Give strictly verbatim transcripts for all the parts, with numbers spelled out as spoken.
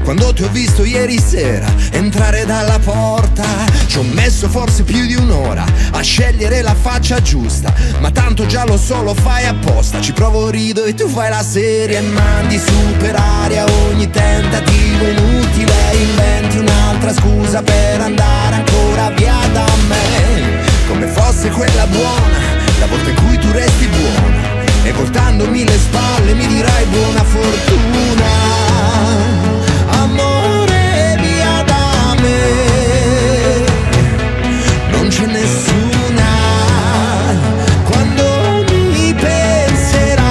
Quando ti ho visto ieri sera entrare dalla porta, ci ho messo forse più di un'ora a scegliere la faccia giusta, ma tanto già lo so, lo fai apposta. Ci provo, rido e tu fai la seria e mandi su per aria ogni tentativo inutile. Inventi un'altra scusa per andare ancora via da me, come fosse quella buona, la volta in cui tu resti buona, e voltandomi le spalle mi dirai buona fortuna. Amore, via da me, non c'è nessuna. Quando mi penserai,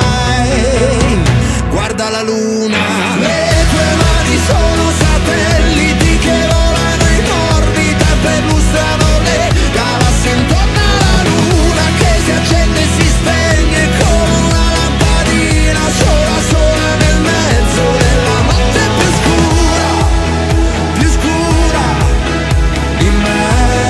guarda la luna. Le tue mani sono satelliti che volano in orbita e perlustrano le galassie intorno alla luna, che si accende e si spegne come una lampadina sola sola nel mezzo della notte più scura, più scura di me.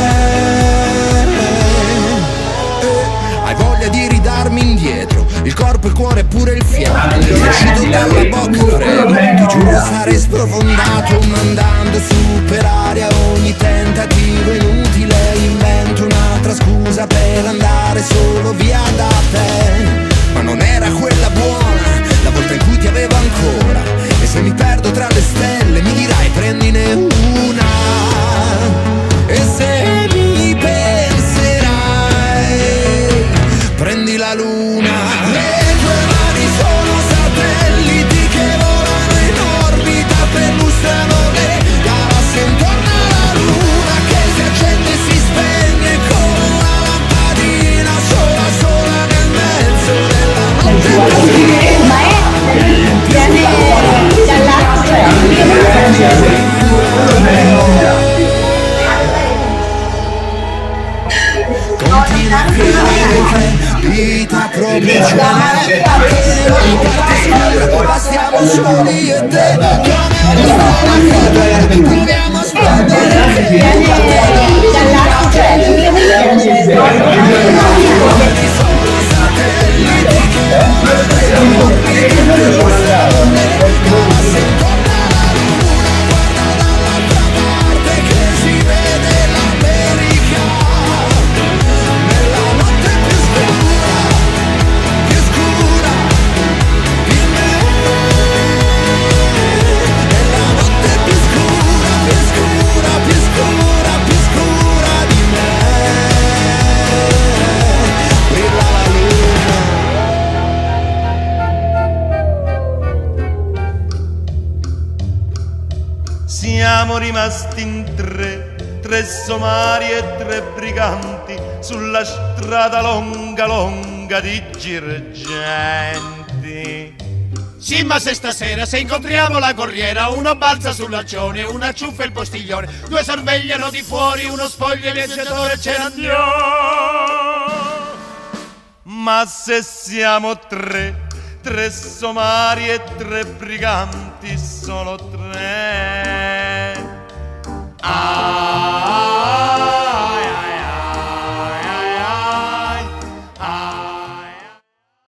Eh, hai voglia di ridarmi indietro il corpo, il cuore e pure il fiato, ti è uscito dalla bocca, prego, ti giuro sarei sprofondato, mandando su per aria ogni tentativo inutile. Invento un'altra scusa per andare solo via da te, ma non era quella buona, la volta in cui ti avevo ancora. E se mi perdo tra le stelle mi dirai prendine una, e se mi penserai prendi la luna. Le tue mani sono satelliti che volano in orbita, perlustrano le galassie intorno alla luna, che si accende e si spegne come una lampadina sola sola nel mezzo della notte. Ma è viene dall'alto, Continua a credere, vita proprio c'è, ma stiamo soli e te. Proviamo a spendere, viene dall'alto, sono satelliti che siamo rimasti in tre, tre somari e tre briganti, sulla strada longa longa di girgenti. Sì, ma se stasera se incontriamo la corriera, uno balza sull'accione, una ciuffa il postiglione, due sorvegliano di fuori, uno spoglia il viaggiatore e ce ne andiamo. Ma se siamo tre, tre somari e tre briganti, solo tre. Ah.